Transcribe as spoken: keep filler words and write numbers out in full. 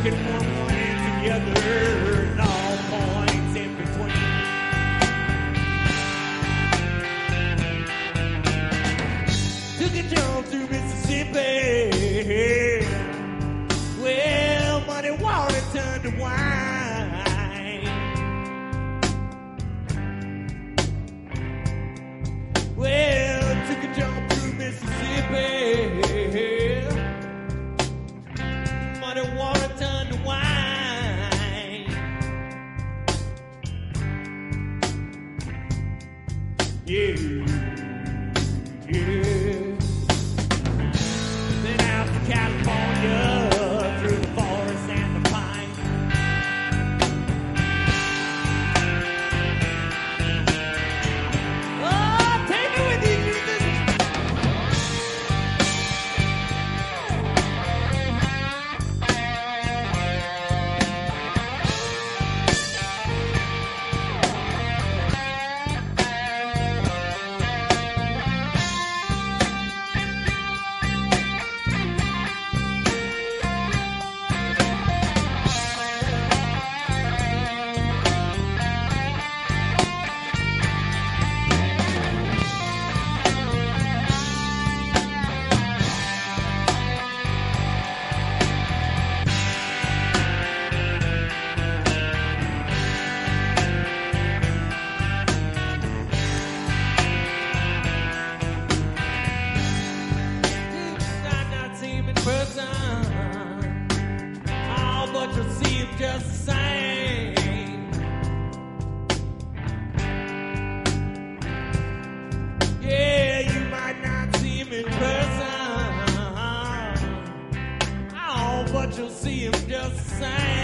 at one point and together, and all points in between. Took a jump through Mississippi. Well, muddy water turned to wine. Well, took a jump through Mississippi. Muddy water turned to wine. Yeah, yeah. Then out to California, through the forest and the pine. Oh, take me with you, Jesus. But you'll see him just the same. Yeah, you might not see him in person. Oh, but you'll see him just the same.